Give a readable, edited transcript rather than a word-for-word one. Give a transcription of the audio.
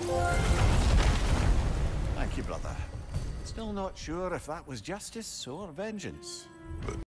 Thank you, brother. Still not sure if that was justice or vengeance.